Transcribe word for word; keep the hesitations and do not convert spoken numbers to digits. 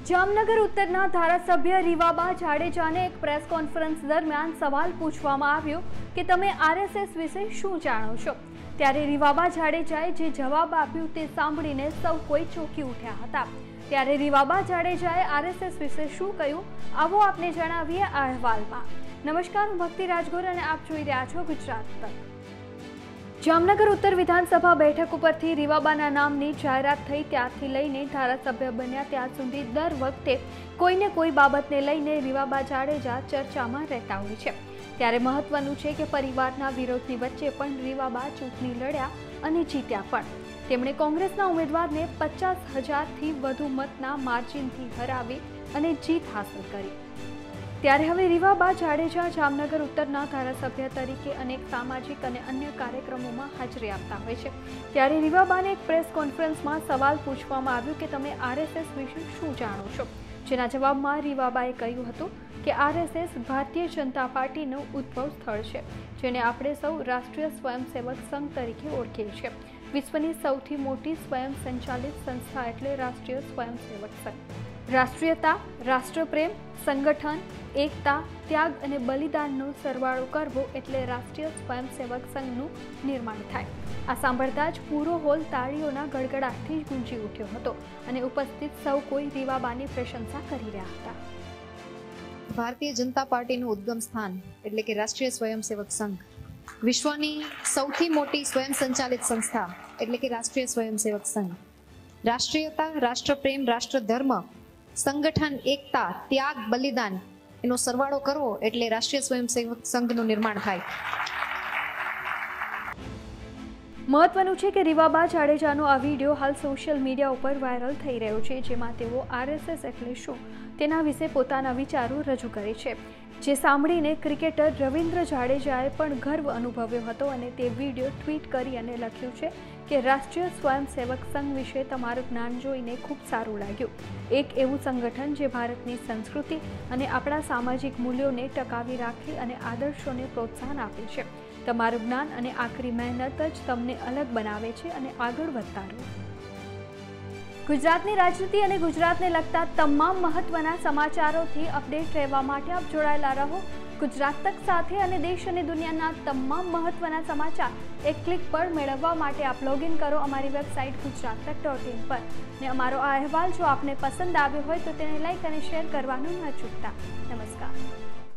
જામનગર ઉત્તરના ધારાસભ્ય રીવાબા જાડેજાને એક press conference દરમિયાન સવાલ પૂછવામાં આવ્યો કે તમે આરએસએસ વિશે શું જાણો છો। ત્યારે રીવાબા જાડેજાએ જે જવાબ આપ્યો તે સાંભળીને સૌ કોઈ ચોંકી ઉઠ્યા હતા। ત્યારે રીવાબા જાડેજાએ આરએસએસ વિશે શું કહ્યું, આવો આપને જણાવીએ આ અહેવાલમાં। નમસ્કાર, હું ભક્તિ રાજગોર અને આપ જોઈ રહ્યા છો ગુજરાત તક। જામનગર ઉત્તર વિધાનસભા બેઠક ઉપરથી રીવાબાના નામની જાહેરાત થઈ ત્યારથી લઈને ધારાસભ્ય બન્યા ત્યાં સુધી દર વખતે કોઈને કોઈ બાબતને લઈને રીવાબા જાડેજા ચર્ચામાં રહેતા હોય છે। ત્યારે મહત્વનું છે કે પરિવારના વિરોધની વચ્ચે પણ રીવાબા ચૂંટણી લડ્યા અને જીત્યા પણ। તેમણે કોંગ્રેસના ઉમેદવારને પચાસ હજારથી વધુ મતના માર્જિનથી હરાવી અને જીત હાંસલ કરી। ત્યારે હવે રીવાબા જાડેજા જામનગર ઉત્તરના ધારાસભ્ય તરીકે અનેક સામાજિક અને અન્ય કાર્યક્રમોમાં હાજરી આપતા હોય છે। ત્યારે રીવાબાને એક પ્રેસ કોન્ફરન્સમાં સવાલ પૂછવામાં આવ્યો કે તમે આરએસએસ વિશે શું જાણો છો, જેના જવાબમાં રીવાબાએ કહ્યું હતું કે આરએસએસ ભારતીય જનતા પાર્ટીનું ઉદ્ભવ સ્થળ છે, જેને આપણે સૌ રાષ્ટ્રીય સ્વયંસેવક સંઘ તરીકે ઓળખીએ છીએ। વિશ્વની સૌથી મોટી સ્વયં સંચાલિત સંસ્થા એટલે રાષ્ટ્રીય સ્વયંસેવક સંઘ। રાષ્ટ્રીયતા, રાષ્ટ્રપ્રેમ, સંગઠન, એકતા, ત્યાગ અને બલિદાનનો સરવાળો કરવો એટલે રાષ્ટ્રીય સ્વયંસેવક સંઘનું નિર્માણ થાય। આ સાંભળતા જ પૂરો હોલ તાળીઓના ગડગડાટથી જ ગુંજી ઉઠ્યો હતો અને ઉપસ્થિત સૌ કોઈ રીવાબાની પ્રશંસા કરી રહ્યા હતા। ભારતીય જનતા પાર્ટીનું ઉદ્ગમ સ્થાન એટલે કે રાષ્ટ્રીય સ્વયંસેવક સંઘ, વિશ્વની સૌથી મોટી સ્વયં સંચાલિત સંસ્થા એટલે કે રાષ્ટ્રીય સ્વયંસેવક સંઘ, રાષ્ટ્રીયતા, રાષ્ટ્રપ્રેમ, રાષ્ટ્રધર્મ, સંગઠન, એકતા, ત્યાગ, બલિદાન એનો સરવાળો કરવો એટલે રાષ્ટ્રીય સ્વયંસેવક સંઘનું નિર્માણ થાય। મહત્વનું છે કે રીવાબા જાડેજાનો આ વિડીયો હાલ સોશિયલ મીડિયા ઉપર વાયરલ થઈ રહ્યો છે, જેમાં તેઓ આરએસએસ એટલે શું તેના વિશે પોતાના વિચારો રજૂ કરે છે, જે સાંભળીને ક્રિકેટર રવિન્દ્ર જાડેજાએ પણ ગર્વ અનુભવ્યો હતો અને તે વિડીયો ટ્વીટ કરી અને લખ્યું છે કે રાષ્ટ્રીય સ્વયંસેવક સંઘ વિશે તમારું જ્ઞાન જોઈને ખૂબ સારું લાગ્યું। એક એવું સંગઠન જે ભારતની સંસ્કૃતિ અને આપણા સામાજિક મૂલ્યોને ટકાવી રાખી અને આદર્શોને પ્રોત્સાહન આપે છે। તમારું જ્ઞાન અને આકરી મહેનત જ તમને અલગ બનાવે છે અને આગળ વધતા રહો। ગુજરાતની રાજનીતિ અને ગુજરાતને લગતા તમામ મહત્વના સમાચારોથી અપડેટ રહેવા માટે આપ જોડાયેલા રહો ગુજરાત તક સાથે અને દેશ અને દુનિયાના તમામ મહત્વના સમાચાર એક ક્લિક પર મેળવવા માટે આપ લોગિન કરો અમારી વેબસાઇટ ગુજરાત તક ડોટ ઇન પર ને અમારો આ અહેવાલ જો આપને પસંદ આવ્યો હોય તો તેને લાઇક અને શેર કરવાનું ન ચૂકતા। નમસ્કાર।